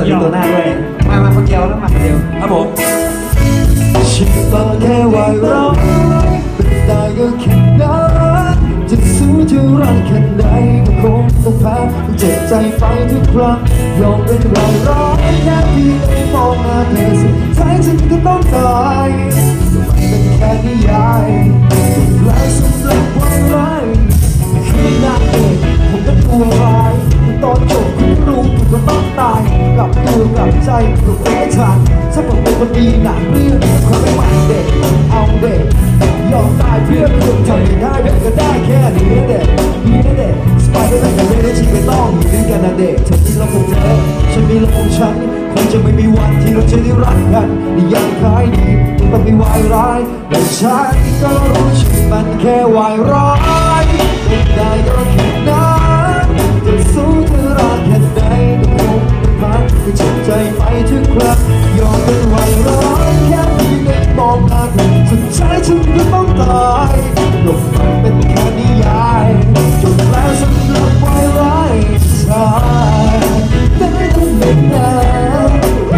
วัสดีตัวหน้าด้วยมาคนเดียวแล้วมาคนเดียวครับผมฉันก็แค่วายร้องเป็นได้ก็แค่นั้นจะสู้จะรักแค่ไหนก็คงต้องแพ้เจ็บใจไปทุกครั้งยอมเป็นวายร้องแค่เพียงมองหน้าเธอสุดท้ายฉันก็ต้องตายไม่เป็นแค่นิยายถูกแล้วสำหรับวายร้ายคืนหน้าเองผมก็ตัวร้ายตอนจบคุณรู้คุณก็ต้องตายกลับตัวกลับใจถูกไม่ทันถ้าผมเป็นคนดีหนังเรื่องความไม่หวังเด็กเอาเด็กยอมตายเพื่อคุณทำไม่ได้เด็กก็ได้แค่นี้นะเด็กนี่นะเด็กสไปเดอร์แมนกับเรนที่ไม่ต้องอยู่ด้วยกันนะเด็กเธอที่เราคงเธอฉันมีเราคงฉันคงจะไม่มีวันที่เราจะได้รักกันนิยายขายดีต้องมีวายร้ายแต่ฉันก็รู้ฉันมันแค่วายร้ายเป็นได้ก็แค่นั้นจะสู้จะรักแค่ไหนก็คงต้องผ่านก็เจ็บใจไปทุกครั้งยอมเป็นวายร้ายแค่ที่ได้มองหน้าเธอสุดท้ายฉันก็ต้องตายโลกมันเป็นแค่นิยายจบแล้วสำหรับวายร้ายชายแต่ต้องเป็นนาน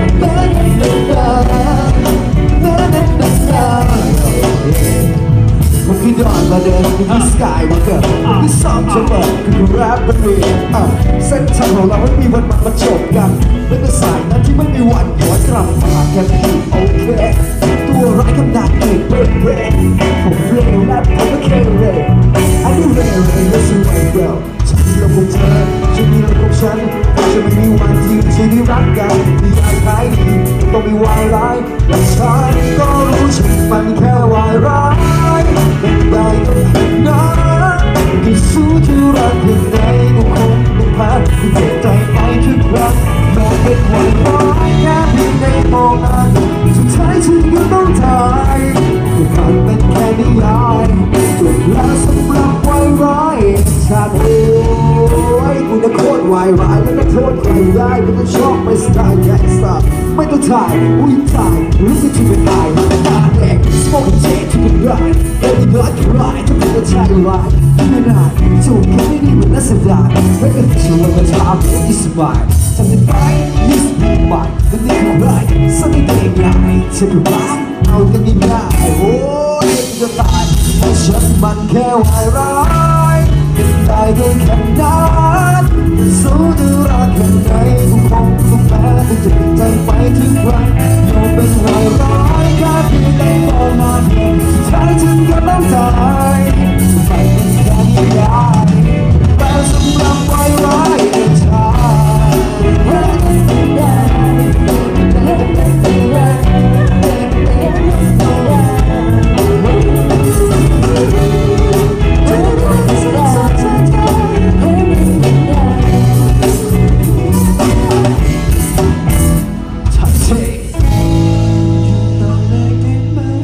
ผมคิดย้อนมาเดินที่สกายวอล์กเกอร์ที่สองจะเปิดคือแรปเป็นเรียนเส้นทางของเราไม่มีวันมาจบกันเป็นสายนั้นที่ไม่มีวันย้อนกลับมาแค่ที่โอเคตัวร้ายขนาดเอกเบรกผมเรียนแรปผมไม่เคยเรย์I do rayและสู้ไม่เดียวฉันมีเราคงเธอฉันมีเราคงฉันจะไม่มีวันที่จะได้รักกันนิยายขายดีต้องมีวายร้ายและฉันก็รู้ฉันมันแค่วายร้ายเป็นได้ก็แค่นั้นที่สู้ที่รักแค่ไหนก็คงต้องผ่านที่เจ็บใจไปทุกครั้งยอมเป็นวายร้ายแค่เพียงได้มองหน้าสุดท้ายฉันก็ต้องตายที่ผ่านเป็นแค่นิยายจบแล้วสำหรับวายร้ายชาติโอ้ยกูจะโคตรวายร้ายแล้วก็โทษใครได้ก็จะชอบไปสไตล์แก๊งสตาร์ไม่ต้องถ่ายอุ้ยถ่ายรู้สึกที่ไม่ตายตาแดงสมองเจ๊ที่เป็นร้ายเอ็นดีร้ายที่ร้ายถ้าเป็นชายร้ายที่ไม่ได้จูบแค่ไม่ดีมันน่าเสียดายไม่เป็นชวนมาถามที่สบายทำได้ไหมนี่สบายแต่นี่คือไรสักนิดเดียวง่ายเธอคือร้ายเอากันง่ายโอ้ยจะตายเพราะฉันมันแค่วายร้ายได้เพียงแค่นั้นสู้จะรักแค่ไหนก็คง